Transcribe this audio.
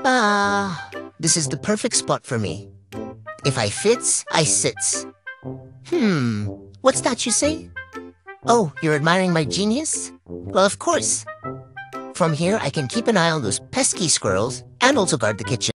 Ah, this is the perfect spot for me. If I fits, I sits. What's that you say? Oh, you're admiring my genius? Well, of course. From here, I can keep an eye on those pesky squirrels and also guard the kitchen.